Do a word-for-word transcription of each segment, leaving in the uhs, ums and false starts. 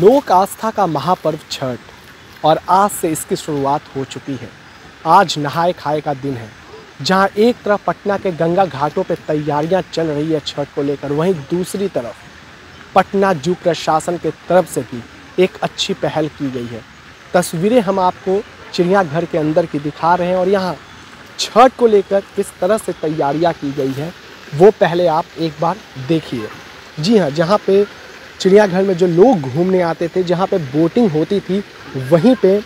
लोक आस्था का महापर्व छठ, और आज से इसकी शुरुआत हो चुकी है। आज नहाए खाए का दिन है, जहां एक तरफ पटना के गंगा घाटों पर तैयारियां चल रही है छठ को लेकर, वहीं दूसरी तरफ पटना जू प्रशासन के तरफ से भी एक अच्छी पहल की गई है। तस्वीरें हम आपको चिड़ियाघर के अंदर की दिखा रहे हैं और यहाँ छठ को लेकर किस तरह से तैयारियां की गई है वो पहले आप एक बार देखिए। जी हाँ, जहाँ पे चिड़ियाघर में जो लोग घूमने आते थे, जहाँ पे बोटिंग होती थी, वहीं पे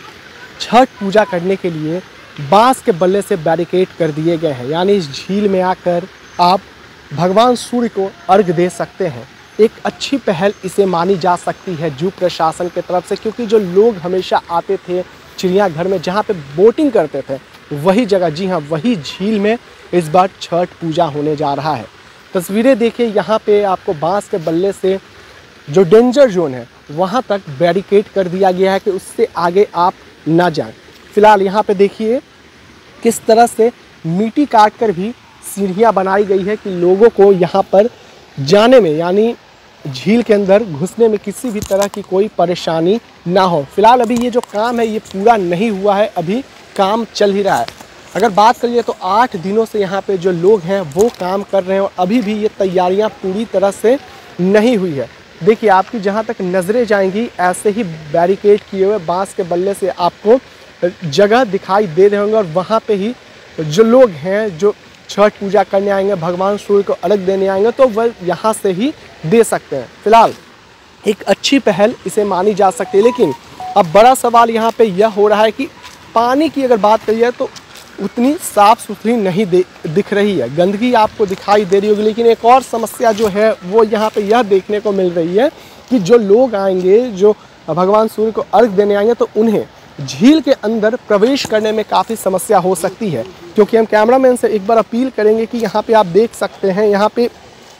छठ पूजा करने के लिए बांस के बल्ले से बैरिकेड कर दिए गए हैं। यानी इस झील में आकर आप भगवान सूर्य को अर्घ दे सकते हैं। एक अच्छी पहल इसे मानी जा सकती है जू प्रशासन की तरफ से, क्योंकि जो लोग हमेशा आते थे चिड़ियाघर में जहाँ पे बोटिंग करते थे, वही जगह, जी हाँ, वही झील में इस बार छठ पूजा होने जा रहा है। तस्वीरें देखिए, यहाँ पे आपको बांस के बल्ले से जो डेंजर जोन है वहाँ तक बैरिकेड कर दिया गया है कि उससे आगे आप ना जाएं। फिलहाल यहाँ पे देखिए किस तरह से मिट्टी काट कर भी सीढ़ियाँ बनाई गई है कि लोगों को यहाँ पर जाने में, यानी झील के अंदर घुसने में किसी भी तरह की कोई परेशानी ना हो। फिलहाल अभी ये जो काम है ये पूरा नहीं हुआ है, अभी काम चल ही रहा है। अगर बात करिए तो आठ दिनों से यहाँ पे जो लोग हैं वो काम कर रहे हैं और अभी भी ये तैयारियाँ पूरी तरह से नहीं हुई है। देखिए, आपकी जहाँ तक नज़रें जाएंगी ऐसे ही बैरिकेड किए हुए बांस के बल्ले से आपको जगह दिखाई दे रहे होंगे और वहाँ पे ही जो लोग हैं जो छठ पूजा करने आएंगे, भगवान सूर्य को अर्घ देने आएंगे, तो वह यहाँ से ही दे सकते हैं। फिलहाल एक अच्छी पहल इसे मानी जा सकती है, लेकिन अब बड़ा सवाल यहाँ पे यह हो रहा है कि पानी की अगर बात करिए तो उतनी साफ़ सुथरी नहीं दिख रही है, गंदगी आपको दिखाई दे रही होगी। लेकिन एक और समस्या जो है वो यहाँ पे यह देखने को मिल रही है कि जो लोग आएंगे, जो भगवान सूर्य को अर्घ देने आएंगे, तो उन्हें झील के अंदर प्रवेश करने में काफ़ी समस्या हो सकती है। क्योंकि हम कैमरामैन से एक बार अपील करेंगे कि यहाँ पे आप देख सकते हैं, यहाँ पे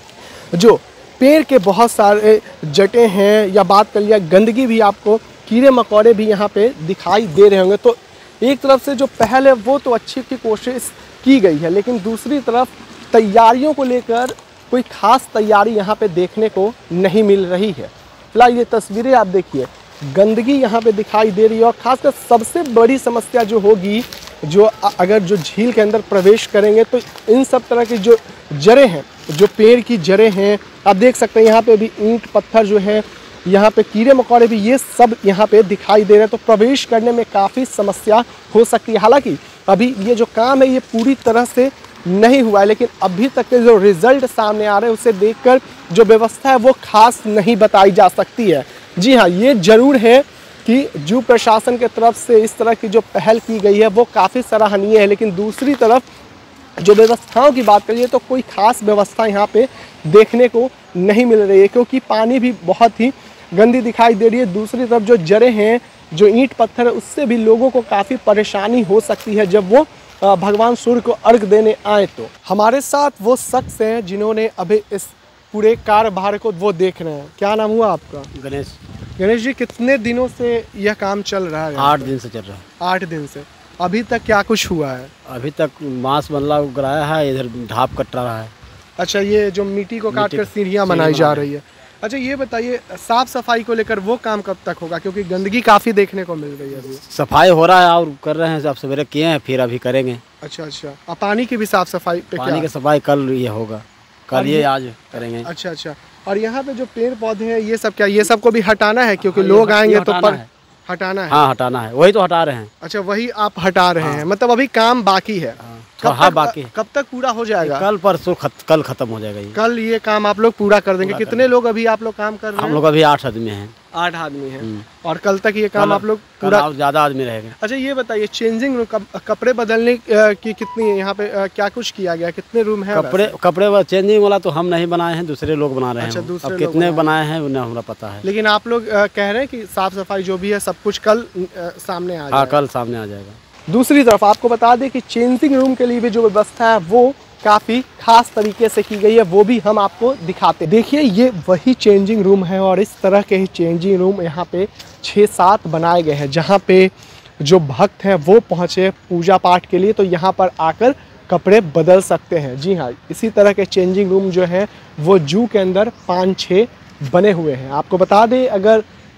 जो पेड़ के बहुत सारे जटे हैं, या बात कर लिया गंदगी भी, आपको कीड़े मकोड़े भी यहाँ पे दिखाई दे रहे होंगे। तो एक तरफ से जो पहल है वो तो अच्छी की कोशिश की गई है, लेकिन दूसरी तरफ तैयारियों को लेकर कोई ख़ास तैयारी यहाँ पे देखने को नहीं मिल रही है। फिलहाल ये तस्वीरें आप देखिए, गंदगी यहाँ पे दिखाई दे रही है और ख़ासकर सबसे बड़ी समस्या जो होगी, जो अगर जो झील के अंदर प्रवेश करेंगे तो इन सब तरह की जो जड़ें हैं, जो पेड़ की जड़ें हैं, आप देख सकते हैं यहाँ पे भी ईंट पत्थर जो है, यहाँ पे कीड़े मकोड़े भी, ये सब यहाँ पे दिखाई दे रहे हैं। तो प्रवेश करने में काफ़ी समस्या हो सकती है। हालांकि अभी ये जो काम है ये पूरी तरह से नहीं हुआ है, लेकिन अभी तक के जो रिज़ल्ट सामने आ रहे हैं उसे देखकर जो व्यवस्था है वो खास नहीं बताई जा सकती है। जी हाँ, ये ज़रूर है कि जू प्रशासन के तरफ से इस तरह की जो पहल की गई है वो काफ़ी सराहनीय है, लेकिन दूसरी तरफ जो व्यवस्थाओं की बात करिए तो कोई ख़ास व्यवस्था यहाँ पे देखने को नहीं मिल रही है, क्योंकि पानी भी बहुत ही गंदी दिखाई दे रही है। दूसरी तरफ जो जड़ें हैं, जो ईंट पत्थर है, उससे भी लोगों को काफ़ी परेशानी हो सकती है जब वो भगवान सूर्य को अर्घ देने आए। तो हमारे साथ वो शख्स हैं जिन्होंने अभी इस पूरे कार्यभार को वो देख रहे हैं। क्या नाम हुआ आपका? गणेश। गणेश जी, कितने दिनों से यह काम चल रहा है? आठ दिन से चल रहा है। आठ दिन से। अभी तक क्या कुछ हुआ है? अभी तक बांस बल्ला गिराया है, इधर ढाप कट रहा है। अच्छा, ये जो मिट्टी को काट कर सीढ़ियाँ बनाई जा रही है। अच्छा, ये बताइए साफ सफाई को लेकर वो काम कब तक होगा, क्योंकि गंदगी काफ़ी देखने को मिल रही है अभी? सफाई हो रहा है और कर रहे हैं, अब सवेरे किए हैं, फिर अभी करेंगे। अच्छा अच्छा, और पानी की भी साफ सफाई पे? पानी की सफाई कल ये होगा, कल ये आज करेंगे। अच्छा अच्छा, और यहाँ पे जो पेड़ पौधे हैं ये सब क्या, ये सबको भी हटाना है क्योंकि लोग आएंगे तो पर हटाना है? हाँ, हटाना है, वही तो हटा रहे हैं। अच्छा, वही आप हटा रहे हैं, मतलब अभी काम बाकी है? कब हाँ, बाकी। कब तक पूरा हो जाएगा? कल परसों खत, कल खत्म हो जाएगा ये। कल ये काम आप लोग पूरा कर देंगे? कितने लोग अभी आप लोग काम कर रहे हैं? हम लोग अभी आठ आदमी हैं। आठ आदमी हैं, और कल तक ये काम आप लोग पूरा? ज़्यादा आदमी रहेगा। अच्छा, ये बताइए चेंजिंग रूम, कपड़े बदलने की कितनी यहाँ पे क्या कुछ किया गया, कितने रूम है? कपड़े कपड़े चेंजिंग वाला तो हम नहीं बनाए हैं, दूसरे लोग बना रहे हैं। अच्छा, दूसरे अब कितने बनाए हैं उन्हें हमारा पता है, लेकिन आप लोग कह रहे हैं कि साफ सफाई जो भी है सब कुछ कल सामने आ जाएगा? कल सामने आ जाएगा। दूसरी तरफ आपको बता दें कि चेंजिंग रूम के लिए भी जो व्यवस्था है वो काफ़ी खास तरीके से की गई है, वो भी हम आपको दिखाते हैं। देखिए, ये वही चेंजिंग रूम है और इस तरह के ही चेंजिंग रूम यहाँ पे छः सात बनाए गए हैं, जहाँ पे जो भक्त हैं वो पहुँचे पूजा पाठ के लिए तो यहाँ पर आकर कपड़े बदल सकते हैं। जी हाँ, इसी तरह के चेंजिंग रूम जो है वो जू के अंदर पाँच छः बने हुए हैं। आपको बता दें, अगर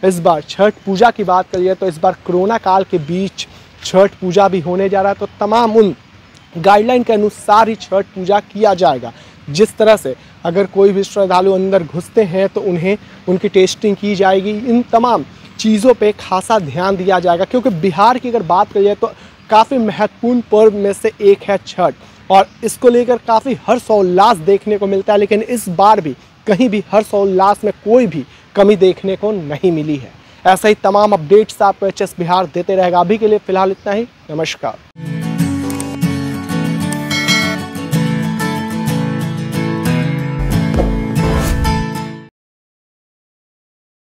इस बार छठ पूजा की बात करिए तो इस बार कोरोना काल के बीच छठ पूजा भी होने जा रहा है, तो तमाम उन गाइडलाइन के अनुसार ही छठ पूजा किया जाएगा। जिस तरह से अगर कोई भी श्रद्धालु अंदर घुसते हैं तो उन्हें उनकी टेस्टिंग की जाएगी, इन तमाम चीज़ों पे खासा ध्यान दिया जाएगा, क्योंकि बिहार की अगर बात करिए तो काफ़ी महत्वपूर्ण पर्व में से एक है छठ, और इसको लेकर काफ़ी हर्षोल्लास देखने को मिलता है। लेकिन इस बार भी कहीं भी हर्षोल्लास में कोई भी कमी देखने को नहीं मिली है। ऐसा ही तमाम अपडेट्स आपको एच एस बिहार देते रहेगा। अभी के लिए फ़िलहाल इतना ही। नमस्कार।